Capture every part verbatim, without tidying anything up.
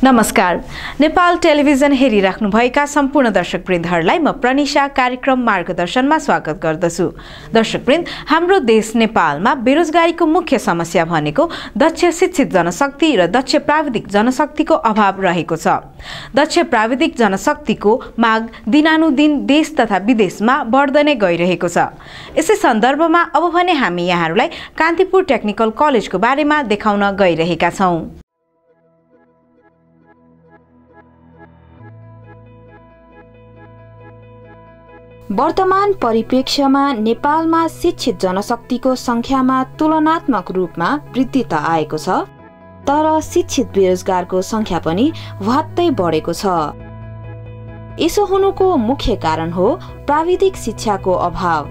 नमस्कार। नेपाल टेलिभिजन हेरिराख्नुभएका सम्पूर्ण दर्शकवृन्दहरूलाई म प्रनिशा कार्यक्रम मार्गदर्शनमा स्वागत गर्दछु। दर्शकवृन्द, हाम्रो देश नेपालमा बेरोजगारीको मुख्य समस्या भनेको दक्ष शिक्षित जनशक्ति र दक्ष प्राविधिक जनशक्तिको अभाव रहेको छ। दक्ष प्राविधिक जनशक्तिको माग दिनानुदिन देश तथा विदेशमा बढ्दै नै गइरहेको छ। यसै सन्दर्भमा अब भने हामी यहाँहरूलाई कान्तिपुर टेक्निकल कलेजको बारेमा देखाउन गइरहेका छौं। वर्तमान परिप्रेक्ष्यमा नेपालमा शिक्षित जनशक्तिको संख्यामा तुलनात्मक रूपमा वृद्धि त आएको छ, तर शिक्षित बेरोजगारको संख्या पनि भत्तै बढेको छ। यसो हुनुको मुख्य कारण हो प्राविधिक शिक्षाको अभाव।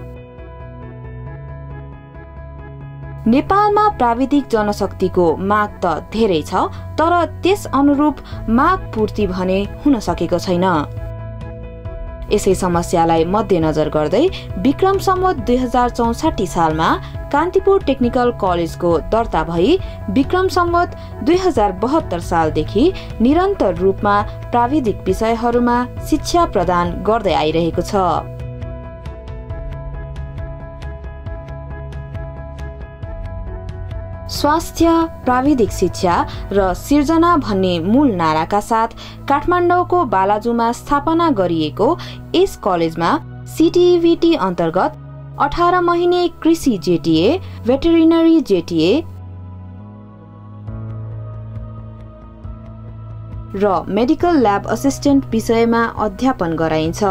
नेपालमा प्राविधिक जनशक्तिको माग त धेरै छ, तर त्यस अनुरूप माग पूर्ति भने हुन सकेको छैन। यसै समस्यालाई मध्यनजर गर्दै विक्रम सम्वत दुई हजार चौसठी सालमा कान्तिपुर टेक्निकल कलेजको दर्ता भई विक्रम सम्वत दुई हजार बहत्तर सालदेखि निरन्तर रूपमा प्राविधिक विषयहरूमा शिक्षा प्रदान गर्दै आइरहेको छ। स्वास्थ्य, प्राविधिक शिक्षा र सिर्जना भन्ने मूल नाराका साथ काठमाडौँको बालाजुमा स्थापना गरिएको यस कलेजमा सीटीईवीटी अन्तर्गत अठार महिने कृषि जेटीए, भेटेरिनरी जेटीए र मेडिकल ल्याब असिस्टेन्ट विषयमा अध्यापन गराइन्छ।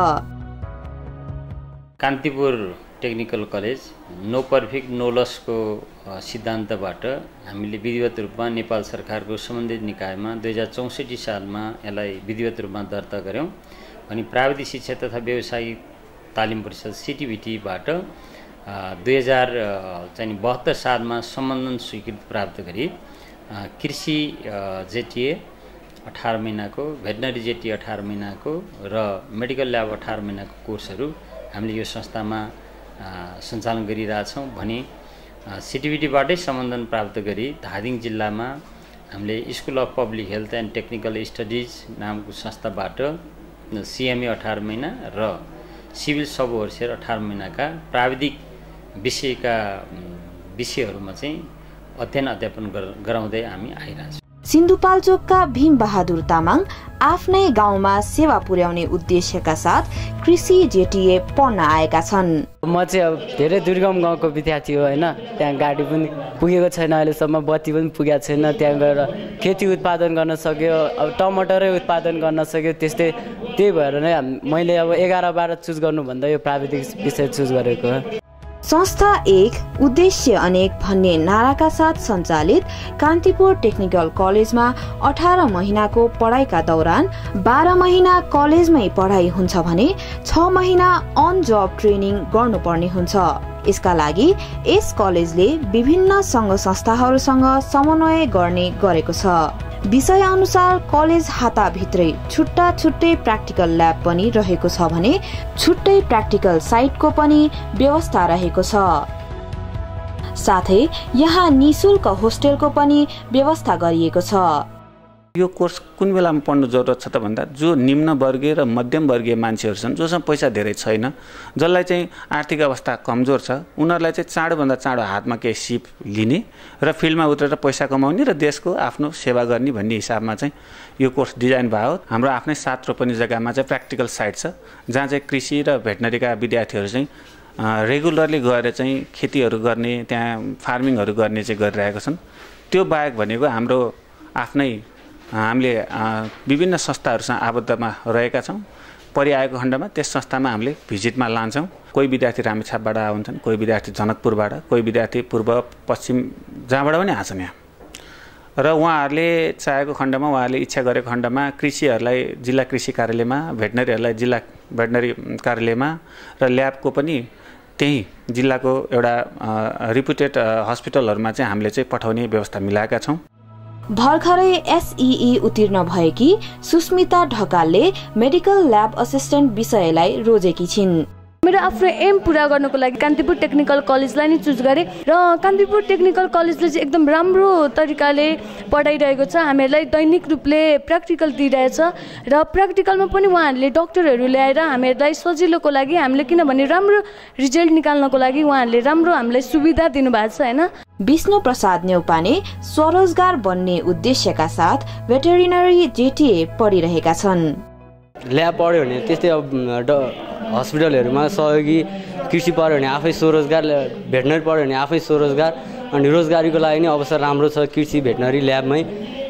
Kantipur technical college no perfect no लसको सिद्धान्तबाट हामीले विधिवत रूपमा नेपाल सरकारको सम्बन्धित निकायमा दुई हजार चौसठी सालमा यसलाई विधिवत रूपमा दर्ता गऱ्यौँ। अनि प्राविधिक शिक्षा तथा व्यावसायिक तालिम परिषद सीटीभीटीबाट दुई हजार चाहिँ बहत्तर सालमा सम्बन्धन स्वीकृति प्राप्त गरी कृषि जेटीए अठार महिनाको, भेटनरी जेटीए अठार महिनाको र मेडिकल ल्याब अठार महिनाको कोर्सहरू हामीले यो संस्थामा सञ्चालन गरिरहेछौँ भने सिटिभिटीबाटै सम्बन्धन प्राप्त गरी धादिङ जिल्लामा हामीले school of public health and technical studies नामको संस्थाबाट सिएमए अठार महिना र सिभिल सब ओभरसियर अठार महिनाका प्राविधिक विषयका विषयहरूमा चाहिँ अध्ययन अध्यापन गराउँदै हामी आइरहेछौँ। सिन्धुपाल्चोकका भीम बहादुर तामाङ आफ्नै गाउँमा सेवा पुर्याउने उद्देश्यका साथ कृषि जेटीए पढ्न आएका छन्। म चाहिँ अब धेरै दुर्गम गाउँको विद्यार्थी हो होइन, त्यहाँ गाडी पनि पुगेको छैन, अहिलेसम्म बत्ती पनि पुगेको छैन। त्यहाँ गएर खेती उत्पादन गर्न सक्यो, अब टमाटरै उत्पादन गर्न सक्यो। त्यस्तै त्यही भएर नै मैले अब एघार बाह्र चुज गर्नुभन्दा यो प्राविधिक विषय चुज गरेको हो। संस्था एक उद्देश्य अनेक भन्ने नाराका साथ सञ्चालित कान्तिपुर टेक्निकल कलेजमा अठार महिनाको पढाइका दौरान बाह्र महिना कलेजमै पढाइ हुन्छ भने छ महिना अन जब ट्रेनिङ गर्नुपर्ने हुन्छ। यसका लागि यस कलेजले विभिन्न सङ्घ संस्थाहरूसँग समन्वय गर्ने गरेको छ। विषय अनुसार कलेज हाताभित्रै छुट्टा छुट्टै प्र्याक्टिकल ल्याब पनि रहेको छ भने छुट्टै प्र्याक्टिकल साइटको पनि व्यवस्था रहेको छ। साथै यहाँ निशुल्क होस्टेलको पनि व्यवस्था गरिएको छ। यो कोर्स कुन बेलामा पढ्नु जरुरत छ त भन्दा जो निम्न वर्गीय र मध्यम वर्गीय मान्छेहरू छन्, जोसँग पैसा धेरै छैन, जसलाई चाहिँ आर्थिक अवस्था कमजोर छ, उनीहरूलाई चाहिँ चाँडोभन्दा चाँडो हातमा केही सिप लिने र फिल्डमा उत्रेर पैसा कमाउने र देशको आफ्नो सेवा गर्ने भन्ने हिसाबमा चाहिँ यो कोर्स डिजाइन भयो। हाम्रो आफ्नै सात रोपनी जग्गामा चाहिँ प्र्याक्टिकल साइट छ, जहाँ चाहिँ कृषि र भेटनरीका विद्यार्थीहरू चाहिँ रेगुलरली गएर चाहिँ खेतीहरू गर्ने, त्यहाँ फार्मिङहरू गर्ने चाहिँ गरिरहेका छन्। त्यो बाहेक भनेको हाम्रो आफ्नै हामीले विभिन्न संस्थाहरूसँग आबद्धमा रहेका छौँ। परिआएको खण्डमा त्यस संस्थामा हामीले भिजिटमा लान्छौँ। कोही विद्यार्थी रामेछापबाट आउँछन्, कोही विद्यार्थी जनकपुरबाट, कोही विद्यार्थी पूर्व पश्चिम जहाँबाट पनि आउँछन् यहाँ। र उहाँहरूले चाहेको खण्डमा, उहाँहरूले इच्छा गरेको खण्डमा कृषिहरूलाई जिल्ला कृषि कार्यालयमा, भेटनरीहरूलाई जिल्ला भेटनरी कार्यालयमा र ल्याबको पनि त्यही जिल्लाको एउटा रिपुटेड हस्पिटलहरूमा चाहिँ हामीले चाहिँ पठाउने व्यवस्था मिलाएका छौँ। भर्खरै एसईई उत्तीर्ण भएकी सुस्मिता ढकालले मेडिकल ल्याब असिस्टेन्ट विषयलाई रोजेकी छिन्। मेरो आफ्नो एम पुरा गर्नको लागि कान्तिपुर टेक्निकल कलेजलाई नै चुज गरेँ र कान्तिपुर टेक्निकल कलेजले चाहिँ एकदम राम्रो तरिकाले पढाइरहेको छ। हामीहरूलाई दैनिक रूपले प्र्याक्टिकल दिइरहेछ र प्र्याक्टिकलमा पनि उहाँहरूले डक्टरहरू ल्याएर हामीहरूलाई सजिलोको लागि हामीले किनभने राम्रो रिजल्ट निकाल्नको लागि उहाँहरूले राम्रो हामीलाई सुविधा दिनुभएको छ होइन। विष्णु प्रसाद न्यौपाने स्वरोजगार बन्ने उद्देश्यका साथ भेटेरिनरी जेटिए पढिरहेका छन्। ल्याब पढ्यो भने त्यस्तै अब हस्पिटलहरूमा सहयोगी, कृषि पढ्यो भने आफै स्वरोजगार, भेटनरी पढ्यो भने आफै स्वरोजगार, अनि रोजगारीको लागि नै अवसर राम्रो छ कृषि भेटनरी ल्याबमै।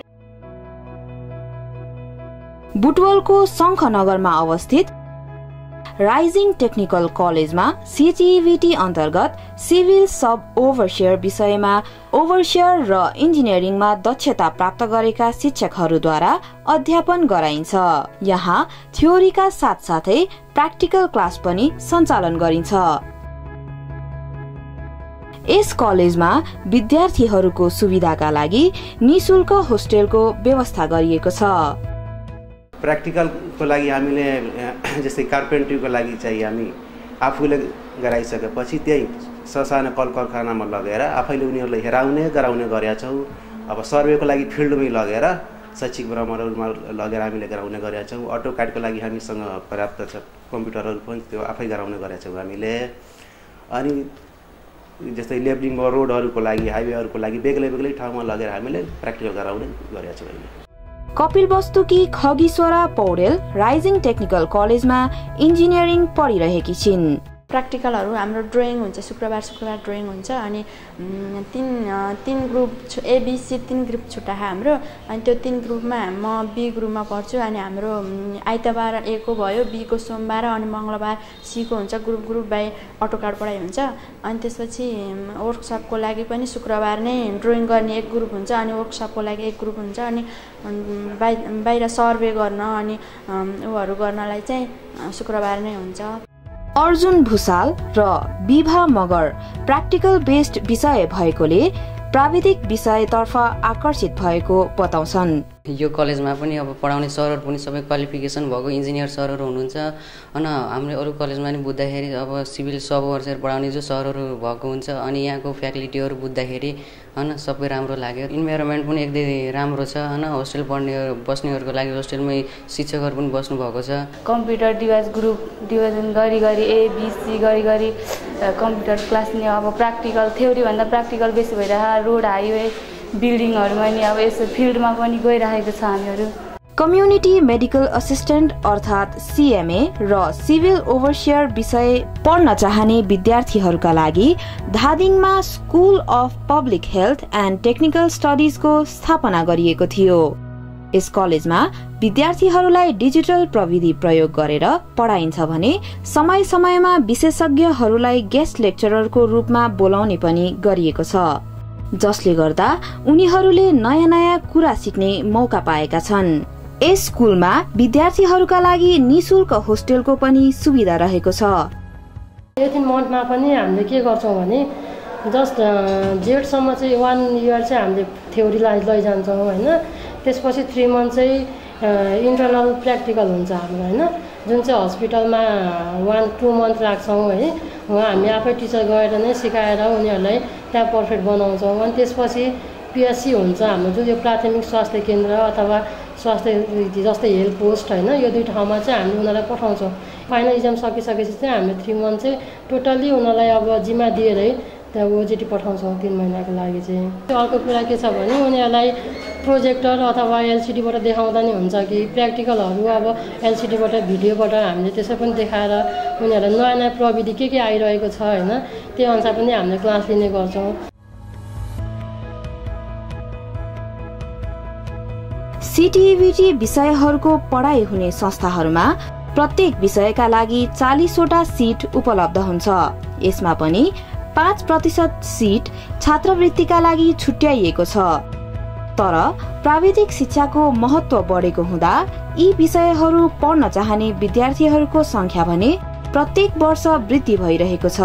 बुटवलको शङ्खनगरमा अवस्थित राइजिङ टेक्निकल कलेजमा सिटिभिटी अन्तर्गत सिभिल सब ओभरसियर विषयमा ओभरसियर र इन्जिनियरिङमा दक्षता प्राप्त गरेका शिक्षकहरूद्वारा अध्यापन गराइन्छ। यहाँ थ्योरीका साथसाथै प्र्याक्टिकल क्लास पनि सञ्चालन गरिन्छ। यस कलेजमा विद्यार्थीहरूको सुविधाका लागि निशुल्क होस्टेलको व्यवस्था गरिएको छ। प्र्याक्टिकलको लागि हामीले जस्तै कार्पेन्ट्रीको लागि चाहिँ हामी आफूले गराइसकेपछि त्यही ससाना कल कारखानामा लगेर आफैले उनीहरूलाई हेराउने गराउने गरेका छौँ। अब सर्वेको लागि फिल्डमै लगेर शैक्षिक भ्रमणहरूमा लगेर हामीले गराउने गरेका छौँ। अटो कार्डको लागि हामीसँग पर्याप्त छ, कम्प्युटरहरू पनि त्यो आफै गराउने गरेका छौँ हामीले। अनि जस्तै लेबलिङ रोडहरूको लागि, हाइवेहरूको लागि बेग्लै बेग्लै ठाउँमा लगेर हामीले प्र्याक्टिकल गराउने गरेका छौँ अहिले। कपिलवस्तुकी खगीश्वरा पौडेल राइजिङ टेक्निकल कलेजमा इन्जिनियरिङ पढिरहेकी छिन्। प्र्याक्टिकलहरू हाम्रो ड्रइङ हुन्छ, शुक्रबार शुक्रबार ड्रइङ हुन्छ। अनि तिन तिन ग्रुप एबिसी तिन ग्रुप छुट्टा हाम्रो, अनि त्यो तिन ग्रुपमा म बी ग्रुपमा पढ्छु। अनि हाम्रो आइतबार ए को भयो, बी को सोमबार, अनि मङ्गलबार सी को हुन्छ। Group group by auto card पढाइ हुन्छ। अनि त्यसपछि वर्कसपको लागि पनि शुक्रबार नै ड्रइङ गर्ने एक ग्रुप हुन्छ, अनि वर्कसपको लागि एक ग्रुप हुन्छ। अनि बाइ बाहिर सर्वे गर्न अनि उहरू गर्नलाई चाहिँ शुक्रबार नै हुन्छ। अर्जुन भुसाल र विभा मगर प्र्याक्टिकल बेस्ड विषय भएकोले प्राविधिक विषयतर्फ आकर्षित भएको बताउँछन्। यो कलेजमा पनि अब पढाउने सरहरू पनि सबै क्वालिफिकेसन भएको इन्जिनियर सरहरू हुनुहुन्छ। अनि हामीले अरू कलेजमा पनि बुझ्दाखेरि अब सिभिल सब ओभरसियर पढाउने जो सरहरू भएको हुन्छ। अनि यहाँको फ्याकल्टीहरू बुझ्दाखेरि होइन सबै राम्रो लाग्यो। इन्भाइरोमेन्ट पनि एकदमै राम्रो छ होइन। होस्टेल पढ्ने बस्नेहरूको लागि होस्टेलमै शिक्षकहरू पनि बस्नु भएको छ। कम्प्युटर डिभाइस ग्रुप डिभिजन गरी गरी एबिसी गरी गरी कम्प्युटर क्लास नि अब प्र्याक्टिकल थ्योरीभन्दा प्र्याक्टिकल बेसी भइरहेको, रोड हाइवे बिल्डिङहरूमा नि अब यसो फिल्डमा पनि गइरहेको छ हामीहरू। कम्युनिटी मेडिकल असिस्टेन्ट अर्थात् सिएमए र सिभिल ओभरसियर विषय पढ्न चाहने विद्यार्थीहरूका लागि धादिङमा school of public health and technical स्टडिजको स्थापना गरिएको थियो। यस कलेजमा विद्यार्थीहरूलाई डिजिटल प्रविधि प्रयोग गरेर पढाइन्छ भने समय समयमा विशेषज्ञहरूलाई गेस्ट लेक्चररको रूपमा बोलाउने पनि गरिएको छ, जसले गर्दा उनीहरूले नयाँ नयाँ कुरा सिक्ने मौका पाएका छन्। यस स्कुलमा विद्यार्थीहरूका लागि निशुल्क होस्टेलको पनि सुविधा रहेको छ। यति मन्थमा पनि हामीले के गर्छौँ भने जस्ट जेठसम्म चाहिँ वान इयर चाहिँ हामीले थ्योरीलाई लैजान्छौँ होइन। त्यसपछि थ्री मन्थ चाहिँ इन्टरनल प्र्याक्टिकल हुन्छ हाम्रो होइन, जुन चाहिँ हस्पिटलमा वान टू मन्थ राख्छौँ है। उहाँ हामी आफै टिचर गएर नै सिकाएर उनीहरूलाई त्यहाँ पर्फेक्ट बनाउँछौँ। अनि त्यसपछि पिएचसी हुन्छ हाम्रो, जुन यो प्राथमिक स्वास्थ्य केन्द्र अथवा स्वास्थ्य जस्तै हेल्थ पोस्ट होइन, यो दुई ठाउँमा चाहिँ हामी उनीहरूलाई पठाउँछौँ। फाइनल इक्जाम सकिसकेपछि चाहिँ हामीले थ्री मन्थ चाहिँ टोटल्ली उनीहरूलाई अब जिम्मा दिएरै त्यहाँ ओजिटी पठाउँछौँ तीन महिनाको लागि चाहिँ। अर्को कुरा के छ भने उनीहरूलाई प्रोजेक्टर अथवा एलसिडीबाट देखाउँदा नि हुन्छ कि प्र्याक्टिकलहरू अब एलसिडीबाट भिडियोबाट हामीले त्यसै पनि देखाएर उनीहरूलाई नयाँ नयाँ प्रविधि के के आइरहेको छ होइन, त्यही अनुसार पनि हामीले क्लास लिने गर्छौँ। सिटिभिटी विषयहरूको पढाइ हुने संस्थाहरूमा प्रत्येक विषयका लागि चालीसवटा सिट उपलब्ध हुन्छ। यसमा पनि पाँच प्रतिशत सिट छात्रवृत्तिका लागि छुट्याइएको छ। तर प्राविधिक शिक्षाको महत्त्व बढेको हुँदा यी विषयहरू पढ्न चाहने विद्यार्थीहरूको संख्या भने प्रत्येक वर्ष वृद्धि भइरहेको छ।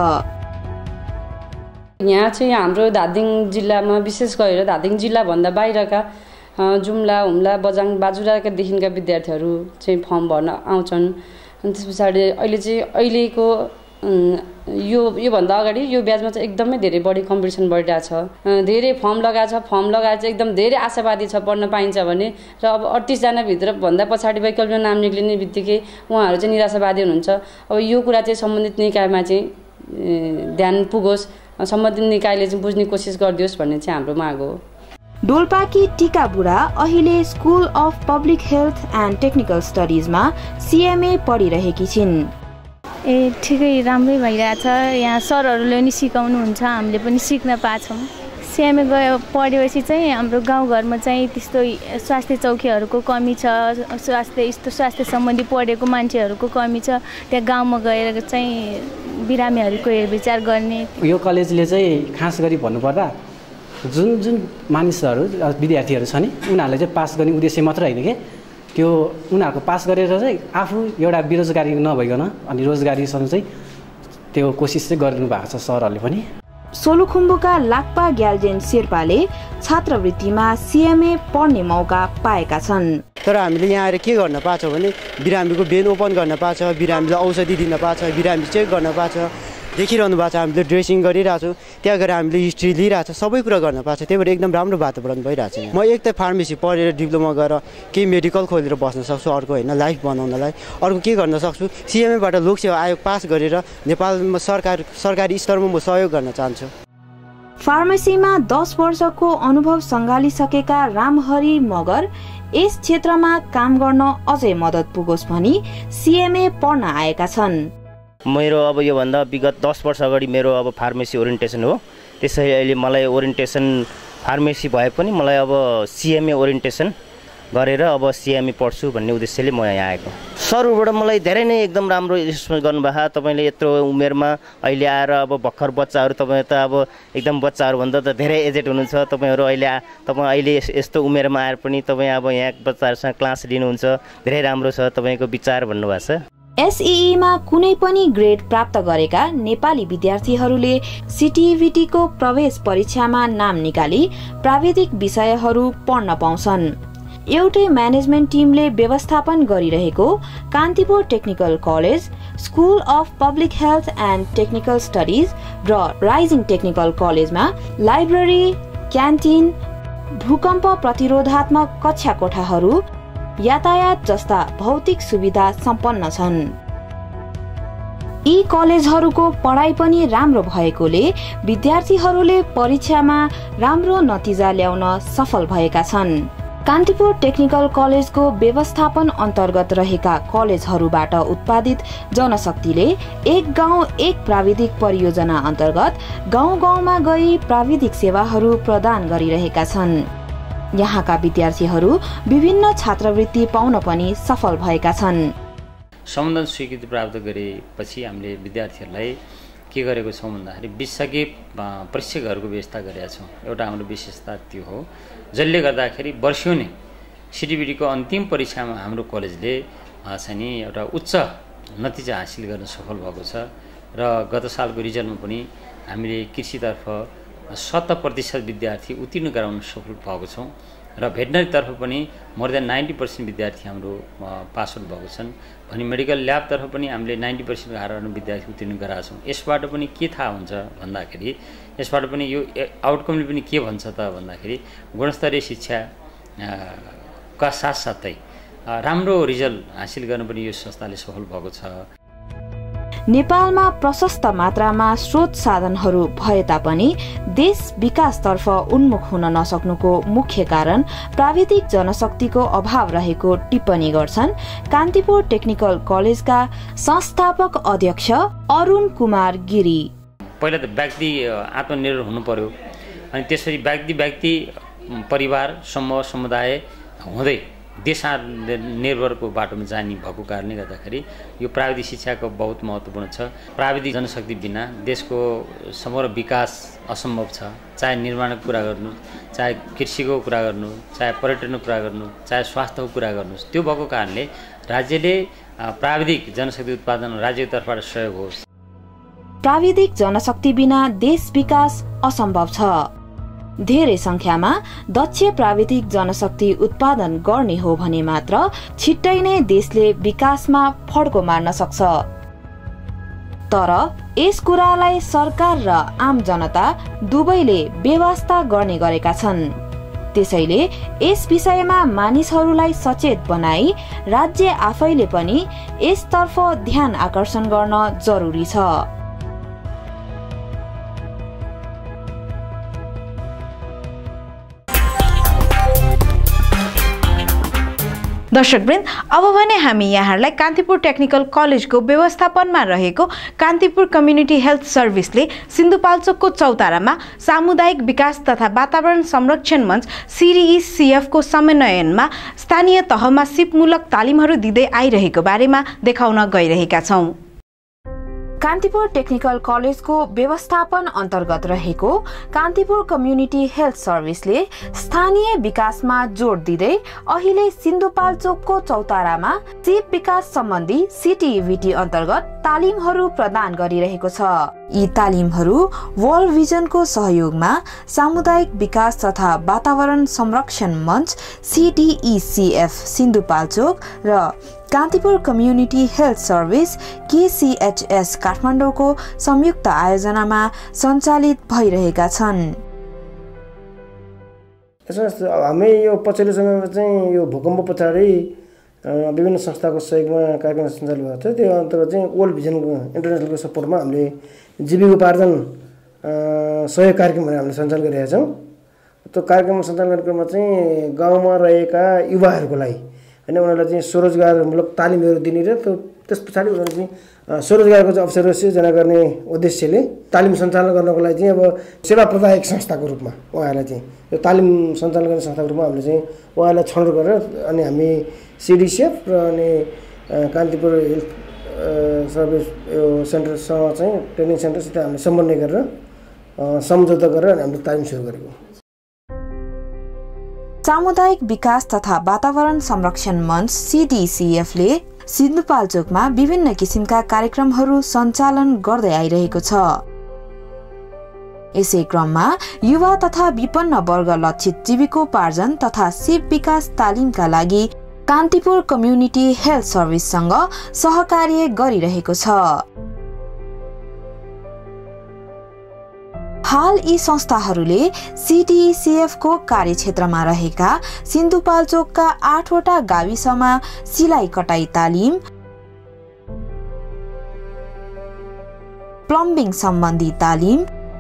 यहाँ चाहिँ हाम्रो धादिङ जिल्लामा विशेष गरेर धादिङ जिल्लाभन्दा बाहिरका जुम्ला, हुम्ला, बजाङ, बाजुराकादेखिका विद्यार्थीहरू चाहिँ फर्म भर्न आउँछन्। अनि त्यस पछाडि अहिले चाहिँ अहिलेको यो योभन्दा अगाडि यो ब्याचमा चाहिँ एकदमै धेरै बढी कम्पिटिसन बढिरहेको छ, धेरै फर्म लगाएको छ, फर्म लगाएर चाहिँ एकदम धेरै आशावादी छ पढ्न पाइन्छ भने। र अब अडतिसजनाभित्र भन्दा पछाडि वैकल्पिक नाम निक्लिने बित्तिकै उहाँहरू चाहिँ निराशावादी हुनुहुन्छ। अब यो कुरा चाहिँ सम्बन्धित निकायमा चाहिँ ध्यान पुगोस्, सम्बन्धित निकायले चाहिँ बुझ्ने कोसिस गरिदियोस् भन्ने चाहिँ हाम्रो माग हो। डोल्पाकी टिका बुढा अहिले school of public health and technical स्टडिजमा सिएमए पढिरहेकी छिन्। ए ठिकै राम्रै भइरहेछ, यहाँ सरहरूले पनि सिकाउनुहुन्छ, हामीले पनि सिक्न पाछौँ। सिएमए गयो पढेपछि चाहिँ हाम्रो गाउँघरमा चाहिँ त्यस्तो स्वास्थ्य चौकीहरूको कमी छ, स्वास्थ्य यस्तो स्वास्थ्य सम्बन्धी पढेको मान्छेहरूको कमी छ। त्यहाँ गाउँमा गएर चाहिँ बिरामीहरूको हेरविचार गर्ने। यो कलेजले चाहिँ खास गरी भन्नुपर्दा जुन जुन मानिसहरू विद्यार्थीहरू छ नि उनीहरूले चाहिँ पास गर्ने उद्देश्य मात्र होइन कि त्यो उनीहरूको पास गरेर चाहिँ आफू एउटा बेरोजगारी नभइकन अनि रोजगारीसँग चाहिँ त्यो कोसिस चाहिँ गरिदिनु भएको छ सरहरूले पनि। सोलुखुम्बुका लाक्पा ग्याल्जेन शेर्पाले छात्रवृत्तिमा सिएमए पढ्ने मौका पाएका छन्। तर हामीले यहाँ आएर के गर्न पाएको छ भने बिरामीको बेड ओपन गर्न पाएको छ, बिरामीलाई औषधि दिन पाएको छ, बिरामी चेक गर्न पाएको छ, देखिरहनु भएको छ, हामीले ड्रेसिङ गरिरहेको छौँ, त्यहाँ गएर हामीले हिस्ट्री लिइरहेको छ, सबै कुरा गर्न पाएको छ। त्यही भएर एकदम राम्रो वातावरण भइरहेको छ। म एक त फार्मेसी पढेर डिप्लोमा गरेर केही मेडिकल खोलेर बस्न सक्छु, अर्को होइन लाइफ बनाउनलाई, अर्को के गर्न सक्छु सिएमएबाट लोकसेवा आयोग पास गरेर नेपालमा सरकार सरकारी स्तरमा म सहयोग गर्न चाहन्छु। फार्मेसीमा दस वर्षको अनुभव सङ्घालिसकेका रामहरि मगर यस क्षेत्रमा काम गर्न अझै मद्दत पुगोस् भनी सिएमए पढ्न आएका छन्। मेरो अब योभन्दा विगत दस वर्ष अगाडि मेरो अब फार्मेसी ओरिएन्टेसन हो, त्यसैले अहिले मलाई ओरिएन्टेसन फार्मेसी भए पनि मलाई अब सिएमए ओरिएन्टेसन गरेर अब सिएमए पढ्छु भन्ने उद्देश्यले म यहाँ आएको। सरबाट मलाई धेरै नै एकदम राम्रो रेस्पोन्स गर्नुभएको। तपाईँले यत्रो उमेरमा अहिले आएर अब भर्खर बच्चाहरू तपाईँ त अब एकदम बच्चाहरूभन्दा त धेरै एजेड हुनुहुन्छ तपाईँहरू। अहिले तपाईँ अहिले यस्तो उमेरमा आएर पनि तपाईँ अब यहाँ बच्चाहरूसँग क्लास लिनुहुन्छ, धेरै राम्रो छ तपाईँको विचार भन्नुभएको छ। एसईईमा कुनै पनि ग्रेड प्राप्त गरेका नेपाली विद्यार्थीहरूले सिटिभिटीको प्रवेश परीक्षामा नाम निकाली प्राविधिक विषयहरू पढ्न पाउँछन्। एउटै म्यानेजमेन्ट टिमले व्यवस्थापन गरिरहेको Kantipur technical college, school of public health and technical studies र राइजिङ टेक्निकल कलेजमा लाइब्रेरी, क्यान्टिन, भूकम्प प्रतिरोधात्मक कक्षा कोठाहरू, यातायात जस्ता भौतिक सुविधा सम्पन्न छन्। यी कलेजहरूको पढाइ पनि राम्रो भएकोले विद्यार्थीहरूले परीक्षामा राम्रो नतिजा ल्याउन सफल भएका छन्। कान्तिपुर टेक्निकल कलेजको व्यवस्थापन अन्तर्गत रहेका कलेजहरूबाट उत्पादित जनशक्तिले एक गाउँ एक प्राविधिक परियोजना अन्तर्गत गाउँ गाउँमा गई प्राविधिक सेवाहरू प्रदान गरिरहेका छन्। यहाँका विद्यार्थीहरू विभिन्न छात्रवृत्ति पाउन पनि सफल भएका छन्। सम्बन्धन स्वीकृति प्राप्त गरेपछि हामीले विद्यार्थीहरूलाई के गरेको छौँ भन्दाखेरि विषयकै प्रशिक्षकहरूको व्यवस्था गरेका छौँ। एउटा हाम्रो विशेषता त्यो हो, जसले गर्दाखेरि वर्षौनी सिटिभिटीको अन्तिम परीक्षामा हाम्रो कलेजले चाहिँ नि एउटा उच्च नतिजा हासिल गर्न सफल भएको छ। र गत सालको रिजल्टमा पनि हामीले कृषितर्फ सत्तर प्रतिशत विद्यार्थी उत्तीर्ण गराउन सफल भएको छौँ र भेटनरीतर्फ पनि मोर देन नाइन्टी पर्सेन्ट विद्यार्थी हाम्रो पास आउट भएको छन् भने मेडिकल ल्याबतर्फ पनि हामीले नाइन्टी पर्सेन्ट हारेर विद्यार्थी उत्तीर्ण गराएका छौँ। यसबाट पनि के थाहा हुन्छ भन्दाखेरि यसबाट पनि यो आउटकमले पनि के भन्छ त भन्दाखेरि गुणस्तरीय शिक्षा का साथसाथै राम्रो रिजल्ट हासिल गर्न पनि यो संस्थाले सफल भएको छ। नेपालमा प्रशस्त मात्रामा स्रोत साधनहरू भए तापनि देश विकासतर्फ उन्मुख हुन नसक्नुको मुख्य कारण प्राविधिक जनशक्तिको अभाव रहेको टिप्पणी गर्छन् कान्तिपुर टेक्निकल कलेजका संस्थापक अध्यक्ष अरुण कुमार गिरी। पहिला त व्यक्ति आत्मनिर्भर हुनु पर्यो अनि त्यसपछि व्यक्ति व्यक्ति परिवार समूह समुदाय हुँदै देश निर्भरको बाटोमा जाने भएको कारणले गर्दाखेरि यो प्राविधिक शिक्षाको बहुत महत्त्वपूर्ण छ। प्राविधिक जनशक्ति बिना देशको समग्र विकास असम्भव छ। चाहे निर्माणको कुरा गर्नु, चाहे कृषिको कुरा गर्नु, चाहे पर्यटनको कुरा गर्नु, चाहे स्वास्थ्यको कुरा गर्नु, त्यो भएको कारणले राज्यले प्राविधिक जनशक्ति उत्पादन राज्यतर्फबाट सहयोग होस्। प्राविधिक जनशक्ति बिना देश विकास असम्भव छ। धेरै संख्यामा दक्ष प्राविधिक जनशक्ति उत्पादन गर्ने हो भने मात्र छिट्टै नै देशले विकासमा फड्को मार्न सक्छ। तर यस कुरालाई सरकार र आम जनता दुवैले व्यवस्था गर्ने गरेका छन्। त्यसैले यस विषयमा मानिसहरूलाई सचेत बनाई राज्य आफैले पनि यसतर्फ ध्यान आकर्षण गर्न जरुरी छ। दर्शकवृन्द, अब भने हामी यहाँहरूलाई कान्तिपुर टेक्निकल कलेजको व्यवस्थापनमा रहेको कान्तिपुर कम्युनिटी हेल्थ सर्भिसले सिन्धुपाल्चोकको चौतारामा सामुदायिक विकास तथा वातावरण संरक्षण मञ्च सिडिइसिएफको समन्वयनमा स्थानीय तहमा सिपमूलक तालिमहरू दिँदै आइरहेको बारेमा देखाउन गइरहेका छौं। कान्तिपुर टेक्निकल कलेजको व्यवस्थापन अन्तर्गत रहेको कान्तिपुर कम्युनिटी हेल्थ सर्भिसले स्थानीय विकासमा जोड दिँदै अहिले सिन्धुपाल्चोकको चौतारामा सिप विकास सम्बन्धी सिटिभिटी अन्तर्गत तालिमहरू प्रदान गरिरहेको छ। यी तालिमहरू वर्ल्ड भिजनको सहयोगमा सामुदायिक विकास तथा वातावरण संरक्षण मञ्च सिडिइसिएफ सिन्धुपाल्चोक र Kantipur community health service KCHS काठमाडौँको संयुक्त आयोजनामा सञ्चालित भइरहेका छन्। हामी यो पछिल्लो समयमा चाहिँ यो भूकम्प पछाडि विभिन्न संस्थाको सहयोगमा कार्यक्रम सञ्चालित भएको थियो। त्यो अन्तर्गत चाहिँ वर्ल्ड भिजनको इन्टरनेसनलको सपोर्टमा हामीले जीविकोपार्जन सहयोग कार्यक्रमहरू हामीले सञ्चालन गरिरहेका छौँ। त्यो कार्यक्रम सञ्चालन कार्यक्रममा चाहिँ गाउँमा रहेका युवाहरूको लागि होइन उनीहरूलाई चाहिँ स्वरोजगारमूलक तालिमहरू दिने र त्यो त्यस पछाडि उनीहरूले चाहिँ स्वरोजगारको चाहिँ अवसर सिर्जना गर्ने उद्देश्यले तालिम सञ्चालन गर्नको लागि चाहिँ अब सेवा प्रदायक संस्थाको रूपमा उहाँहरूलाई चाहिँ यो तालिम सञ्चालन गर्ने संस्थाको रूपमा हामीले चाहिँ उहाँहरूलाई छनौट गरेर अनि हामी सिडिसिएफ र अनि कान्तिपुर हेल्थ सर्भिस यो सेन्टरसँग चाहिँ ट्रेनिङ सेन्टरसित हामीले समन्वय गरेर सम्झौता गरेर अनि हामीले तालिम सुरु गरेको। सामुदायिक विकास तथा वातावरण संरक्षण मञ्च सिडिसिएफले सिन्धुपाल्चोकमा विभिन्न किसिमका कार्यक्रमहरू सञ्चालन गर्दै आइरहेको छ। यसै क्रममा युवा तथा विपन्न वर्ग लक्षित जीविकोपार्जन तथा सिप विकास तालिमका लागि कान्तिपुर कम्युनिटी हेल्थ सर्भिससँग सहकार्य गरिरहेको छ। हाल यी संस्थाहरूले सिडिइसिएफको कार्यक्षेत्रमा रहेका सिन्धुपाल्चोकका आठवटा गाविसमा सिलाइ कटाई तालिम, प्लम्बिङ सम्बन्धी तालिम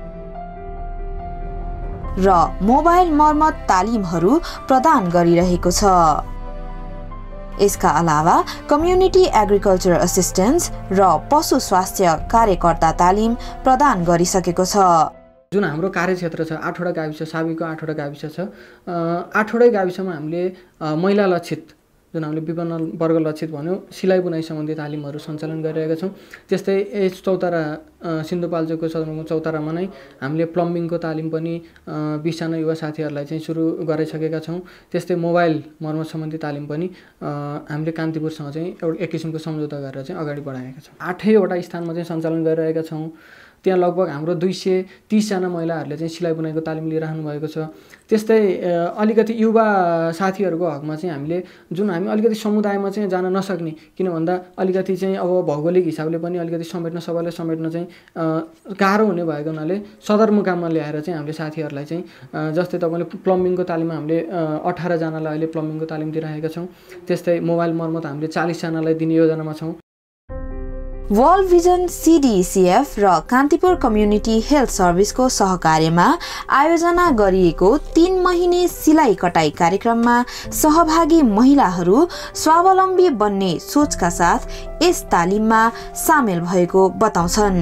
र मोबाइल मर्मत तालिमहरू प्रदान गरिरहेको छ। यसका अलावा कम्युनिटी एग्रिकल्चर असिस्टेन्स र पशु स्वास्थ्य कार्यकर्ता तालिम प्रदान गरिसकेको छ। जुन हाम्रो कार्यक्षेत्र छ आठवटा गाविस साबिको आठवटा गाविस छ। आठवटै गाविसमा हामीले महिला लक्षित जुन हामीले विपन्न वर्ग लक्षित भन्यो सिलाइ बुनाइ सम्बन्धी तालिमहरू सञ्चालन गरिरहेका छौँ। त्यस्तै यस चौतारा सिन्धुपाल्चोकको सदरमुकाम चौतारामा नै हामीले प्लम्बिङको तालिम पनि बिसजना युवा साथीहरूलाई चाहिँ सुरु गरिसकेका छौँ। त्यस्तै मोबाइल मर्मत सम्बन्धी तालिम पनि हामीले कान्तिपुरसँग चाहिँ एउटा एक किसिमको सम्झौता गरेर चाहिँ अगाडि बढाएका छौँ। आठैवटा स्थानमा चाहिँ सञ्चालन गरिरहेका छौँ। त्यहाँ लगभग हाम्रो दुई सय तिसजना महिलाहरूले चाहिँ सिलाइ बुनाइको तालिम लिइरहनु भएको छ। त्यस्तै अलिकति युवा साथीहरूको हकमा चाहिँ हामीले जुन हामी अलिकति समुदायमा चाहिँ जान नसक्ने किन भन्दा अलिकति चाहिँ अब भौगोलिक हिसाबले पनि अलिकति समेट्न सबैलाई समेट्न चाहिँ गाह्रो हुने भएको हुनाले सदरमुकाममा ल्याएर चाहिँ हामीले साथीहरूलाई चाहिँ जस्तै तपाईँले प्लम्बिङको तालिममा हामीले अठारजनालाई अहिले प्लम्बिङको तालिम दिइरहेका छौँ। त्यस्तै मोबाइल मर्मत हामीले चालिसजनालाई दिने योजनामा छौँ। वर्ल्ड भिजन सिडिइसिएफ र कान्तिपुर कम्युनिटी हेल्थ सर्भिसको सहकार्यमा आयोजना गरिएको तीन महिने सिलाइ कटाई कार्यक्रममा सहभागी महिलाहरू स्वावलम्बी बन्ने सोचका साथ यस तालिममा सामेल भएको बताउँछन्।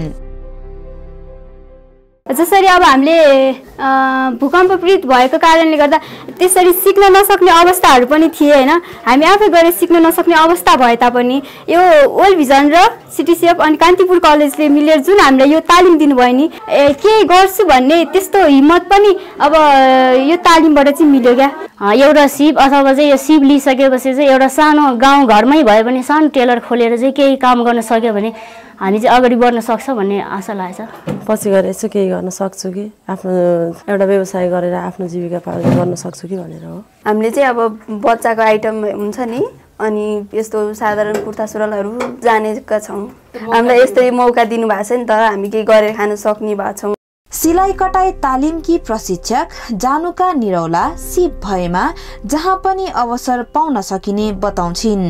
जसरी अब हामीले भूकम्प पीडित भएको कारणले गर्दा त्यसरी सिक्न नसक्ने अवस्थाहरू पनि थिए होइन। हामी आफै गएर सिक्न नसक्ने अवस्था भए तापनि यो वर्ल्ड भिजन र सिटिसिएफ अनि कान्तिपुर कलेजले मिलेर जुन हामीलाई यो तालिम दिनुभयो नि केही गर्छु भन्ने त्यस्तो हिम्मत पनि अब यो तालिमबाट चाहिँ मिल्यो क्या। एउटा सिप अथवा चाहिँ यो सिप लिइसकेपछि चाहिँ एउटा सानो गाउँ घरमै भए पनि सानो टेलर खोलेर चाहिँ केही काम गर्न सक्यो भने हामी चाहिँ अगाडि बढ्न सक्छ भन्ने आशा लागेको छ। पछि गएर यसो केही गर्न सक्छु कि आफ्नो एउटा व्यवसाय गरेर आफ्नो जीविका पालन गर्न सक्छु कि भनेर हो। हामीले चाहिँ अब बच्चाको आइटम हुन्छ नि अनि यस्तो साधारण कुर्ता सुरुवालहरू जानेका छौँ। हामीलाई यस्तै मौका दिनुभएको छ नि त हामी केही गरेर खान सक्ने भएको छौँ। सिलाइ कटाइ तालिमकी प्रशिक्षक जानुका निरौला सिप भएमा जहाँ पनि अवसर पाउन सकिने बताउँछिन्।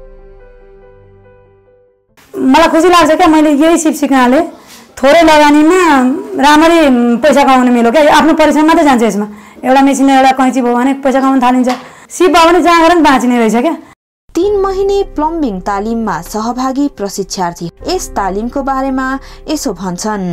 मलाई खुसी लाग्छ क्या मैले यही सिप सिक्नाले थोरै लगानीमा राम्ररी पैसा कमाउन मिल्यो क्या। आफ्नो परिश्रम मात्रै जान्छ यसमा। एउटा मेसिन एउटा कैँची भयो भने पैसा कमाउन थालिन्छ। सिप भयो भने जहाँ गएर पनि बाँचिने रहेछ क्या। तीन महिने प्लम्बिङ तालिममा सहभागी प्रशिक्षार्थी यस तालिमको बारेमा यसो भन्छन्।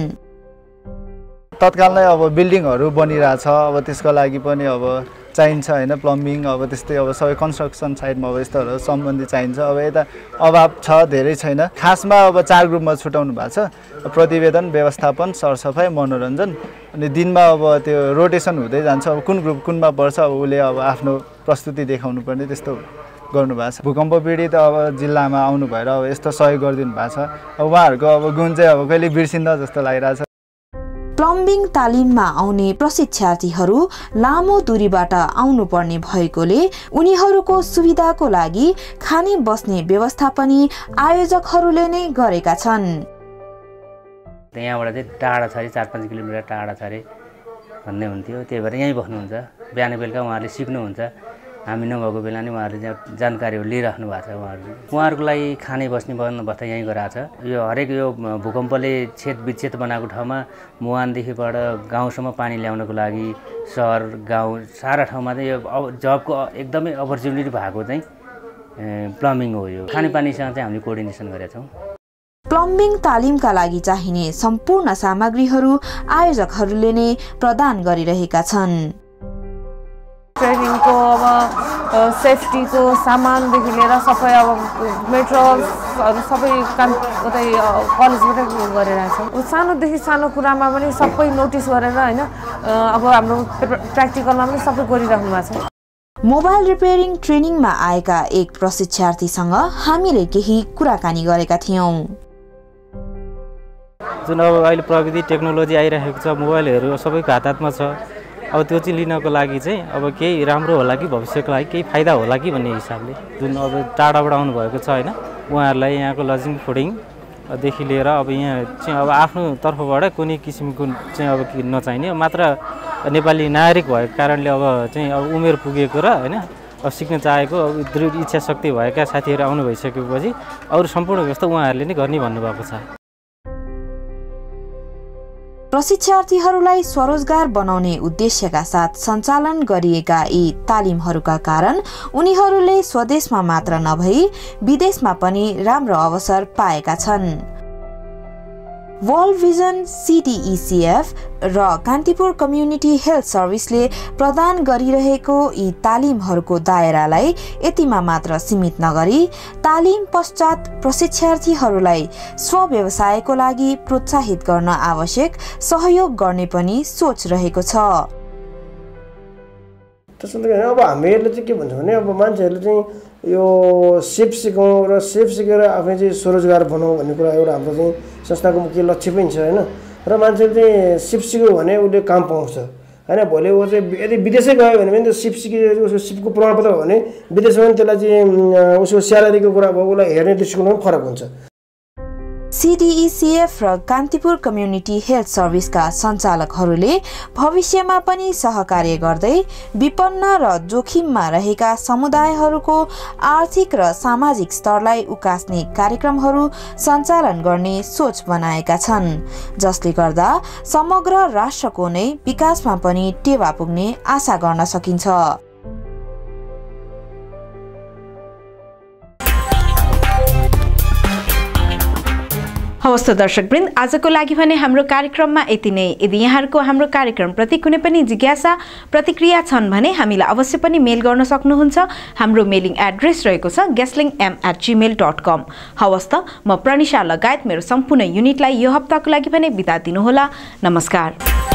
तत्काल नै अब बिल्डिङहरू बनिरहेछ, अब त्यसको लागि पनि अब चाहिन्छ होइन प्लम्बिङ, अब त्यस्तै अब सबै कन्स्ट्रक्सन साइडमा अब यस्तोहरू सम्बन्धी चाहिन्छ। अब यता अभाव छ, धेरै छैन। खासमा अब चार ग्रुपमा छुटाउनु भएको छ, प्रतिवेदन, व्यवस्थापन, सरसफाइ, मनोरञ्जन। अनि दिनमा अब त्यो रोटेसन हुँदै जान्छ। अब कुन ग्रुप कुनमा पर्छ अब उसले अब आफ्नो प्रस्तुति देखाउनु पर्ने त्यस्तो गर्नुभएको छ। भूकम्प पीडित अब जिल्लामा आउनु भएर अब यस्तो सहयोग गरिदिनु भएको छ। अब उहाँहरूको अब गुण चाहिँ अब कहिले बिर्सिँदा जस्तो लागिरहेछ। प्लम्बिङ तालिममा आउने प्रशिक्षार्थीहरू लामो दूरीबाट आउनुपर्ने भएकोले उनीहरूको सुविधाको लागि खाने बस्ने व्यवस्था पनि आयोजकहरूले नै गरेका छन्। यहाँबाट चाहिँ टाढा छ अरे, चार पाँच किलोमिटर टाढा छ अरे भन्ने हुन्थ्यो। त्यही भएर यहीँ बस्नुहुन्छ। बिहान बेलुका उहाँहरूले सिक्नुहुन्छ। हामी नभएको बेला नै उहाँहरूले जानकारीहरू लिइराख्नु भएको छ। उहाँहरू उहाँहरूको लागि खाने बस्ने बन्दोबस्त यहीँ गराएको छ। यो हरेक यो भूकम्पले छेद विच्छेद बनाएको ठाउँमा मुहानदेखिबाट गाउँसम्म पानी ल्याउनको लागि सहर गाउँ सारा ठाउँमा चाहिँ यो जबको एकदमै अपर्च्युनिटी भएको चाहिँ प्लम्बिङ हो। यो खानेपानीसँग चाहिँ हामीले कोअर्डिनेसन गरेका छौँ। प्लम्बिङ तालिमका लागि चाहिने सम्पूर्ण सामग्रीहरू आयोजकहरूले नै प्रदान गरिरहेका छन्। ट्रेनिङको अब सेफ्टीको सामानदेखि लिएर सबै अब मेटेरियल्सहरू सबै काम उतै कलेजबाटै गरिरहेको छौँ। सानोदेखि सानो कुरामा पनि सबै नोटिस गरेर होइन अब हाम्रो प्र्याक्टिकलमा पनि सबै गरिराख्नु भएको छ। मोबाइल रिपेयरिङ ट्रेनिङमा आएका एक प्रशिक्षार्थीसँग हामीले केही कुराकानी गरेका थियौँ। जुन अब अहिले प्रविधि टेक्नोलोजी आइरहेको छ, मोबाइलहरू सबैको हात हातमा छ। अब त्यो चाहिँ लिनको लागि चाहिँ अब केही राम्रो होला कि भविष्यको लागि केही फाइदा होला कि भन्ने हिसाबले जुन अब टाढाबाट आउनुभएको छ होइन उहाँहरूलाई यहाँको लजिङ फुडिङदेखि लिएर अब यहाँ चाहिँ अब आफ्नो तर्फबाट कुनै किसिमको चाहिँ अब नचाहिने मात्र नेपाली नागरिक भएको कारणले अब चाहिँ अब उमेर पुगेको र होइन अब सिक्न चाहेको अब दृढ इच्छा शक्ति भएका साथीहरू आउनु भइसकेपछि अरू सम्पूर्ण व्यवस्था उहाँहरूले नै गर्ने भन्नुभएको छ। प्रशिक्षार्थीहरूलाई स्वरोजगार बनाउने उद्देश्यका साथ सञ्चालन गरिएका यी तालिमहरूका कारण उनीहरूले स्वदेशमा मात्र नभई विदेशमा पनि राम्रो अवसर पाएका छन्। वर्ल्ड भिजन, सिडिइसिएफ र कान्तिपुर कम्युनिटी हेल्थ सर्भिसले प्रदान गरिरहेको यी तालिमहरूको दायरालाई यतिमा मात्र सीमित नगरी तालिम पश्चात प्रशिक्षार्थीहरूलाई स्वव्यवसायको लागि प्रोत्साहित गर्न आवश्यक सहयोग गर्ने पनि सोच रहेको छ। त्यसैले अब हामीहरूले चाहिँ के भन्छ भने अब मान्छेहरूले चाहिँ यो सेफ सिकाउँ र सेफ सिकेर आफै चाहिँ स्वरोजगार बनाऊ भन्ने कुरा एउटा हाम्रो चाहिँ संस्थाको मुख्य लक्ष्य पनि छ होइन। र मान्छेले चाहिँ सिप सिक्यो भने उसले काम पाउँछ होइन। भोलि ऊ चाहिँ यदि विदेशै गयो भने पनि त्यो सिप सिके उसको सिपको प्रमाणपत्र हो भने विदेशमा पनि त्यसलाई चाहिँ उसको स्यालेरीको कुरा भयो उसलाई हेर्ने दृष्टिकोणमा पनि फरक हुन्छ। सिडिइसिएफ र कान्तिपुर कम्युनिटी हेल्थ सर्भिसका सञ्चालकहरूले भविष्यमा पनि सहकार्य गर्दै विपन्न र जोखिममा रहेका समुदायहरूको आर्थिक र सामाजिक स्तरलाई उकास्ने कार्यक्रमहरू सञ्चालन गर्ने सोच बनाएका छन्, जसले गर्दा समग्र राष्ट्रको नै विकासमा पनि टेवा पुग्ने आशा गर्न सकिन्छ। हवस् त दर्शकवृन्द, आजको लागि भने हाम्रो कार्यक्रममा यति नै। यदि यहाँहरूको हाम्रो कार्यक्रमप्रति कुनै पनि जिज्ञासा प्रतिक्रिया छन् भने हामीलाई अवश्य पनि मेल गर्न सक्नुहुन्छ। हाम्रो मेलिङ एड्रेस रहेको छ gesling M at Gmail dot com. हवस् त, म प्रनिशा लगायत मेरो सम्पूर्ण युनिटलाई यो हप्ताको लागि भने बिदा दिनुहोला। नमस्कार।